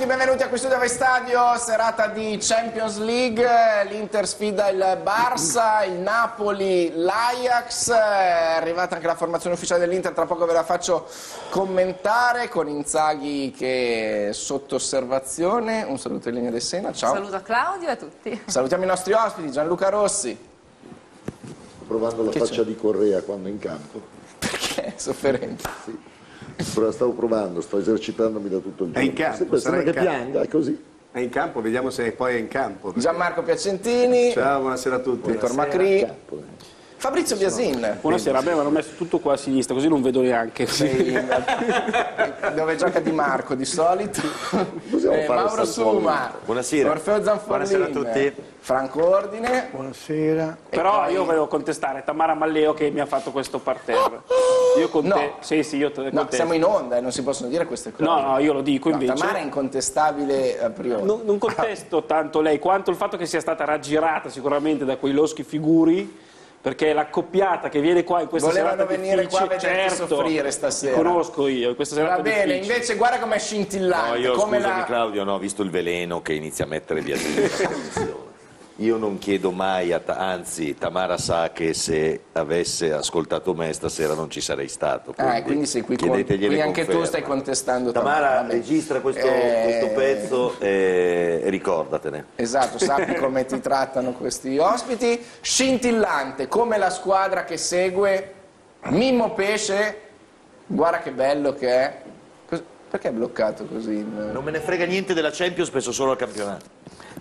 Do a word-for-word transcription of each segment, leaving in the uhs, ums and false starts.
benvenuti a questo Dove Stadio, serata di Champions League, l'Inter sfida il Barça, il Napoli, l'Ajax, è arrivata anche la formazione ufficiale dell'Inter, tra poco ve la faccio commentare con Inzaghi che è sotto osservazione. Un saluto in linea del Sena, ciao. Un saluto a Claudio e a tutti. Salutiamo i nostri ospiti, Gianluca Rossi. Sto provando la Che faccia c'è? di Correa quando è in campo. Perché? Sofferente. Sì. Stavo provando, sto esercitandomi da tutto il giorno. È in campo, Sempre sarà sembra in che campo. pianga, è così. È in campo, vediamo se poi è in campo. perché- Gianmarco Piacentini, Ciao, buonasera a tutti. Vittor Macri, Campo, eh. Fabrizio Biasin. Buonasera, a me avevano messo tutto qua a sinistra, così non vedo neanche. Sei in- dove gioca Di Marco di solito. Possiamo Eh, fare Mauro il salto Suma, Buonasera. Orfeo Zanforlin, Buonasera a tutti. Franco Ordine. Buonasera. Però poi- io volevo contestare Tamara Malleo che mi ha fatto questo parterre. Io con No. te. Sì, sì, io te No, contesto. siamo in onda e non si possono dire queste cose. No, no, io lo dico No, invece. Tamara è incontestabile a priori. Non, non contesto tanto lei quanto il fatto che sia stata raggirata sicuramente da quei loschi figuri, perché l'accoppiata che viene qua in questa Volevano serata venire qua a difficile, vederti certo, soffrire stasera. li conosco io, in questa serata Va bene, difficile. invece guarda com'è No, scintillante. io come scusami la... Claudio, no, ho visto il veleno che inizia a mettere via tutta la trasmissione. Io non chiedo mai, a Ta- anzi Tamara sa che se avesse ascoltato me stasera non ci sarei stato. Ah, e quindi sei qui, con... chiedetegliele quindi anche tu conferma. stai contestando Tamara. Tamara, vabbè. registra questo, Eh, questo pezzo e, e ricordatene. Esatto, sappi come ti trattano questi ospiti. Scintillante, come la squadra che segue. Mimmo Pesce, guarda che bello che è. Cos- Perché è bloccato così? in- Non me ne frega niente della Champions, penso solo al campionato.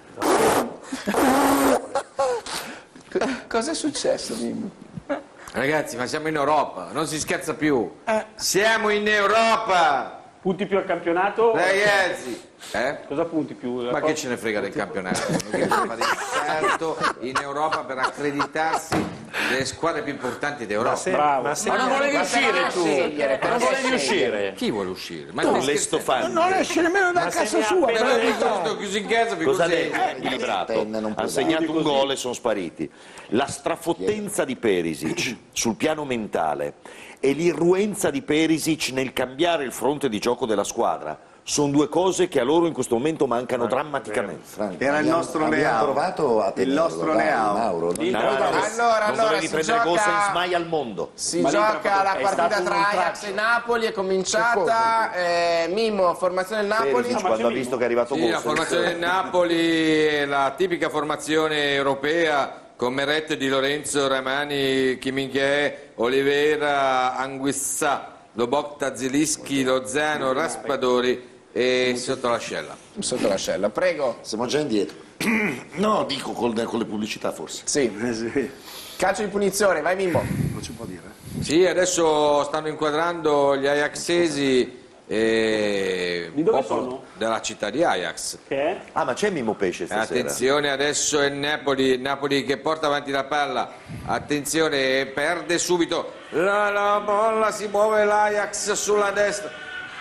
Co- Cosa è successo, Mimmo? Ragazzi, ma siamo in Europa, non si scherza più. Siamo in Europa, Punti più al campionato? ragazzi. Eh? Cosa punti più? Ma che ce ne frega del campionato? Bisogna fare il salto in Europa per accreditarsi le squadre più importanti d'Europa. Bravo. Ma non volevi uscire tu? Non volevi uscire? Chi vuole uscire? Ma Tu, stai le scherzando? stofane. Non esce nemmeno da casa sua. Però per la io verità. sto chiuso in casa, vi Cosa ha consegno. detto? Equilibrato. Tenne non può Ha segnato un gol e sono spariti. La strafottenza di Perisic sul piano mentale e l'irruenza di Perisic nel cambiare il fronte di gioco della squadra sono due cose che a loro in questo momento mancano drammaticamente. Franco, Era il abbiamo- nostro abbiamo Leao. provato a Il tenerlo, nostro dai, Leao. Mauro. non- No, Allora, non allora, dovevi si prendere gioca- Gosens mai al mondo. Si Ma gioca l'Inter la è partita stato un tra Ajax e Napoli, è cominciata. Eh, Mimmo, formazione del Napoli. Perisic, quando ha visto che è arrivato Sì, la Gosens. formazione del Napoli è la tipica formazione europea con Meret, Di Lorenzo, Ramani, Kiminghè, Oliveira, Anguissa, Lobocta, Zilischi, Lozano, Raspadori e sotto l'ascella. Sotto l'ascella, prego. Siamo già indietro. No, dico con le, con le pubblicità forse. Sì. Eh sì, Calcio di punizione, vai Mimmo. non si può dire. Sì, adesso stanno inquadrando gli Ajaxesi eh, Di dove popolo sono? della città di Ajax. Che è? Ah, ma c'è Mimmo Pesce stasera? Attenzione, adesso è Napoli, Napoli che porta avanti la palla, attenzione, perde subito, la, la bolla, si muove l'Ajax sulla destra.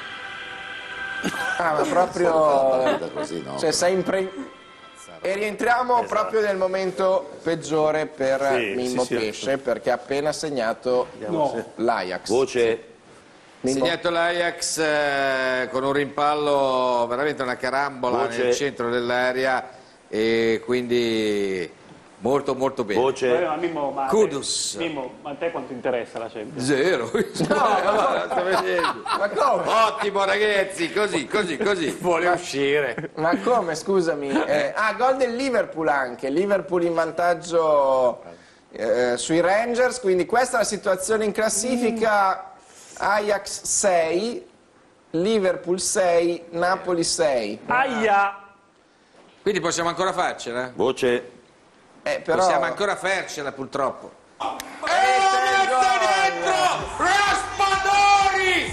Ah, ma proprio. Guarda così, no? Cioè, sei impre... E rientriamo proprio nel momento peggiore per Sì, Mimmo sì, sì. Pesce, perché ha appena segnato l'Ajax. Voce. Mimmo? Segnato l'Ajax eh, con un rimpallo, veramente una carambola Voce. nel centro dell'area e quindi molto molto bene. Vabbè, Voce. ma Mimmo, ma a te- Kudus. Mimmo, ma a te quanto interessa la Champions? Zero. No, sto vedendo. Ma come? Ottimo ragazzi, così, così, così. Vuole uscire. Ma come, scusami? Eh, ah, gol del Liverpool anche. Liverpool in vantaggio eh, sui Rangers, quindi questa è la situazione in classifica. Ajax sei, Liverpool sei, Napoli sei. Aia! Quindi possiamo ancora farcela? Voce. Eh, però... Possiamo ancora farcela purtroppo. Eh, E gol! mette dentro Raspadori!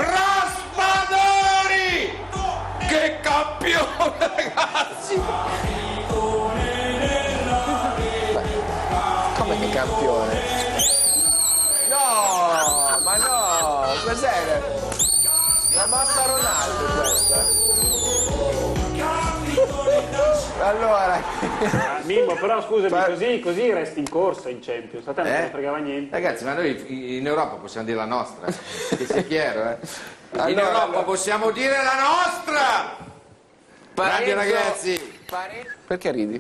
Raspadori! Che campione ragazzi! Come che campione? No, ma no, cos'è? La mossa Ronaldo questa. Allora, Ah, Mimmo, però scusami, Fa- così, così resti in corsa in Champions. A te non te Eh? ne fregava niente. Ragazzi, ma noi in Europa possiamo dire la nostra, che sia chiaro, eh? In Allora, Europa allora. possiamo dire la nostra! Grandi ragazzi. Pare- Perché ridi?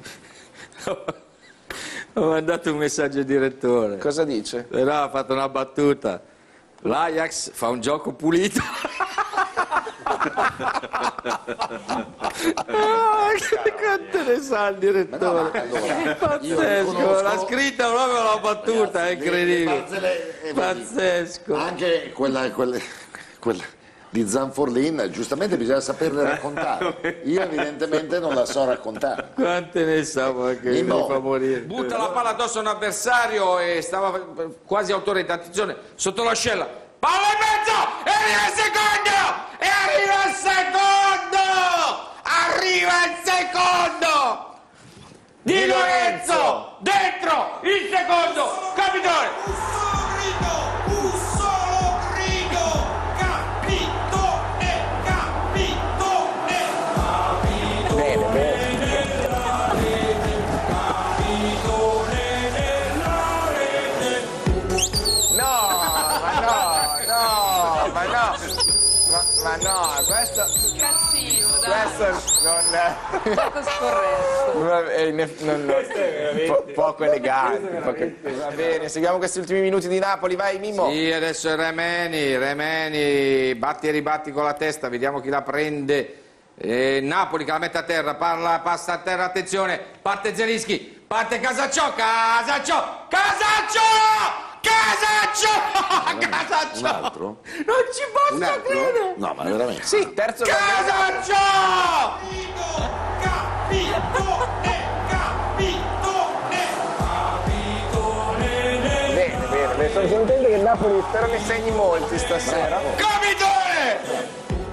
Ho mandato un messaggio al direttore. Cosa dice? Però ha fatto una battuta. L'Ajax fa un gioco pulito. Ah, che quanto ne sa il direttore? Pazzesco, l'ha scritta proprio la battuta, è incredibile. Pazzesco. Anche quella, quella, quella di Zanforlin, giustamente bisogna saperle raccontare. Io evidentemente non la so raccontare. Quante ne sa, ma che mi Mimmo. fa morire. Butta la palla addosso a un avversario e stava quasi autorevole. Attenzione, sotto l'ascella. Palla in mezzo! E arriva il secondo! E arriva il secondo! Arriva il secondo! Di Lorenzo! Dentro! Il secondo! Capitone! Bene, bene. No, ma no, no, ma no. Ma, ma no, questo... Cattivo, dai. Questo non... Poco scorretto. non è ineff- non- non- po- poco elegante. poco- Va bene, seguiamo questi ultimi minuti di Napoli, vai Mimmo. Sì, adesso è Remeni, Remeni, batti e ribatti con la testa, vediamo chi la prende. Eh, Napoli che la mette a terra, parla, passa a terra, attenzione, parte Zelinski, parte Casaccio, Casaccio, Casaccio! Casaccio! Casaccio! Un altro? Non ci posso Un altro? credere! No, ma veramente. Sì, terzo gol. Casaccio! Bene, bene, bene, sono contento che il Napoli spero ne segni molti stasera. Capitone!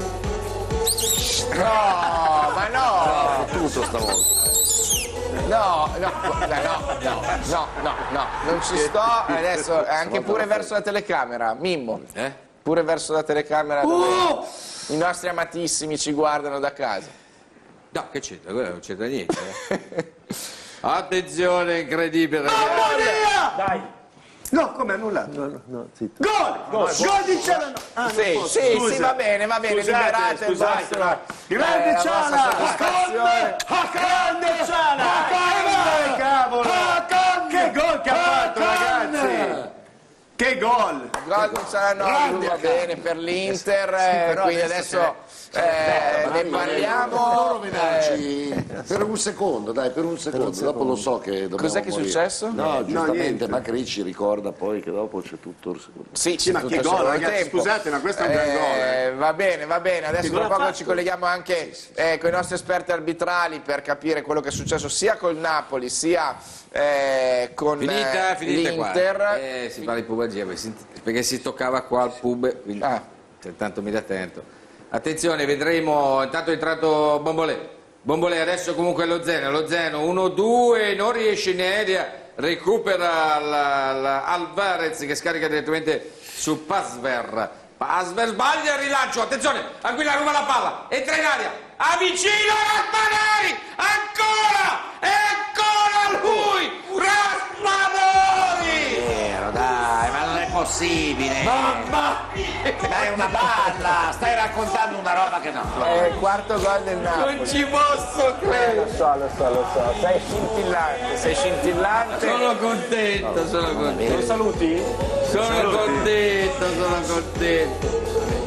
No, ma no! Tutto stavolta. No, no, no, no, no, no, no, non ci sto. Adesso anche pure verso la telecamera, Mimmo. Eh? Pure verso la telecamera dove i nostri amatissimi ci guardano da casa. No, che c'entra? Quello non c'entra niente. eh. Attenzione, incredibile, ragazzi. Dai. No, come annullato? No, no, no, zitto. Gol! Gol di Ciala! Ah, Sì, sì, sì, va bene, va bene, Scusate, liberate il scusate. vostro... Grande eh, la Ciala! vostra soddisfazione. Grande Ciala! Dai, cavolo! Che gol che ha fatto, ragazzi! Che gol! Gol non saranno, va bene per l'Inter, eh, quindi adesso eh, ne Loro parliamo. vederci per un secondo, dai, per un secondo. Dopo lo so che dobbiamo Cos'è che è morire. successo? No, giustamente niente. Macri ci ricorda poi che dopo c'è tutto il secondo. Sì, Sì, ma tutto che il gol, secondo ragazzi, tempo. scusate, ma questo è un gran gol, eh. Va bene, va bene, adesso gol tra ha poco fatto? ci colleghiamo anche eh, con i nostri esperti arbitrali per capire quello che è successo sia col Napoli sia eh, con Finita, eh, finita l'Inter. qua. Eh, si fa di pubalgia perché si- perché si toccava qua al pub, quindi Ah. cioè, tanto mi dà attento. Attenzione, vedremo, intanto è entrato Bombolè. Bombolè adesso comunque lo Zeno, lo Zeno uno due, non riesce in aerea, recupera la, la Alvarez che scarica direttamente su Pasver. Pasver sbaglia il rilancio, attenzione, Anguilla ruba la palla, entra in aria, avvicina Raspadori, ancora, e ancora lui, Raspadori! Vero, dai, ma non è possibile. Mamma Dai una palla, stai raccontando una roba che no. È il quarto gol del Napoli. non ci posso Eh, credere! lo so, lo so, lo so. Sei scintillante, sei scintillante. Sono contento, sono contento. Lo saluti? Sono contento, sono contento.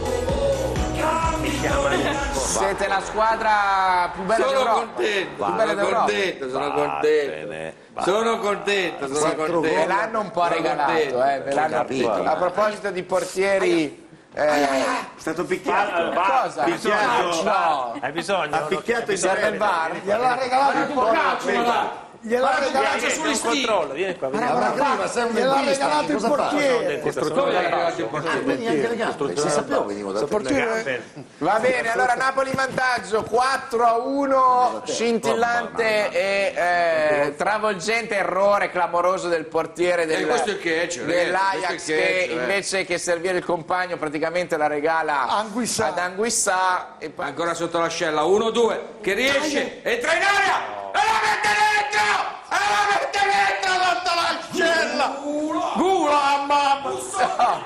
Siete la squadra più bella Sono d'Europa. contento, Più bella sono d'Europa. contento, sono contento. Sono contento, sono Ve contento. l'hanno un po' Sono regalato, contento. eh, ve l'hanno- capito. A proposito di portieri, eh, È stato picchiato. cosa? Picchiato. No, Hai bisogno? Ha picchiato in serve il diretta. VAR? Gliel'ha regalato il portiere! Gliel'ha regalato, Vieni, un controllo, vieni qua, vieni. Ma Macri, ma sei un gliel'ha dentista, regalato il cosa fa? portiere! Ah, quindi anche le gambe, si sapevo venivo da te. Va bene, allora Napoli in vantaggio quattro a uno, scintillante e eh, travolgente errore clamoroso del portiere del, Eh, questo è il catch, ragazzi, dell'Ajax questo è il che catch, eh. invece che servire il compagno praticamente la regala Anguissà. ad Anguissà e poi- Ancora sotto l'ascella, uno due, che riesce, entra in aria, e la mette dentro, e la mette dentro sotto l'ascella. Gula, mamma.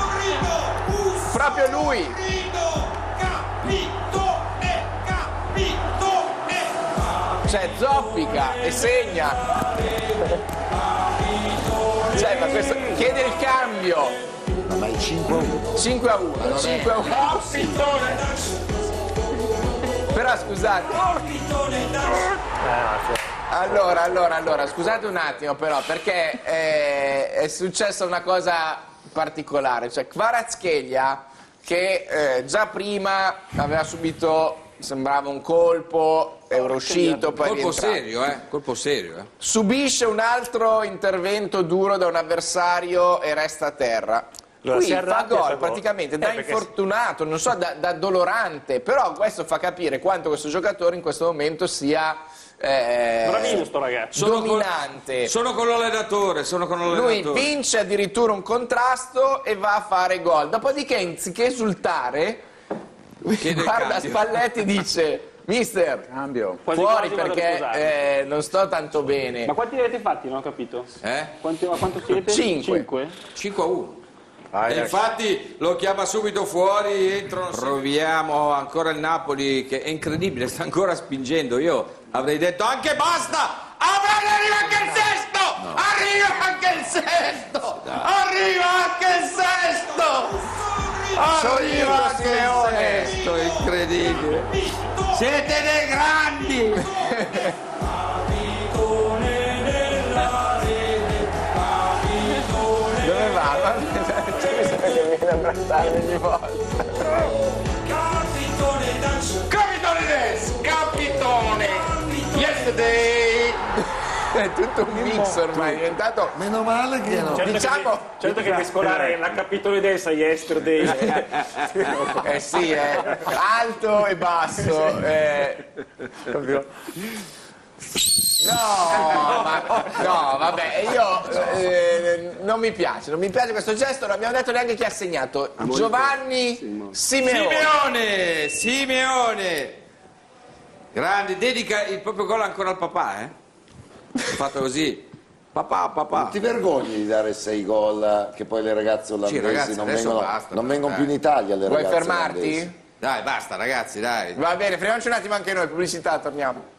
proprio lui Cioè zoppica e segna. Cioè, ma questo chiede il cambio. Ma è cinque a uno. cinque a uno, cinque a uno. Però scusate. Allora, allora, allora, scusate un attimo però, perché eh, è successa una cosa particolare. Cioè, Kvaratskhelia, che eh, già prima aveva subito, sembrava un colpo, è uscito, poi è Colpo rientrato. serio, eh? Colpo serio, eh? Subisce un altro intervento duro da un avversario e resta a terra. Allora, Qui si fa arrabbia, gol fa gol. praticamente Eh, da perché infortunato, non so, da, da dolorante, però questo fa capire quanto questo giocatore in questo momento sia eh, Bravino sto ragazzo. Sono con- dominante. Sono con l'allenatore, sono con Lui l'allenatore. vince addirittura un contrasto e va a fare gol. Dopodiché, anziché esultare, Chiede il guarda cambio. Spalletti e dice: Mister, Cambio. Quasi fuori quasi vado a perché sposare. eh, non sto tanto bene. Ma quanti ne avete fatti? Non ho capito. Eh? Quanti, ma quanto siete? Cinque. Cinque? cinque a uno. Vai, E infatti lo chiama subito fuori, entrano. Proviamo ancora il Napoli che è incredibile, sta ancora spingendo. Io avrei detto anche basta! Avrei arriva anche il sesto! Arriva anche il sesto! Arriva anche il sesto! Arriva anche il sesto, incredibile! Siete dei grandi! Dove va? C'è bisogno che viene a abbracciarmi ogni volta. Capitone Des! Capitone! Yesterday! È tutto un mix ormai, è diventato. Meno male che no. Certo Diciamo- che, certo che mescolare la capitolidessa yesterday. Eh sì, è alto e basso. eh. No, ma, no, vabbè, io eh, non mi piace, non mi piace questo gesto, non abbiamo detto neanche chi ha segnato. Giovanni Simeone. Simeone! Simeone! Grande, dedica il proprio gol ancora al papà, eh? Ha fatto così. Papà, papà. Non ti vergogni di dare sei gol che poi le ragazze olandesi ragazzi, non adesso vengono, basta, non vengono dai. più in Italia le Vuoi ragazze fermarti? olandesi. Dai, basta ragazzi, dai. Va bene, fermiamoci un attimo anche noi, pubblicità, torniamo.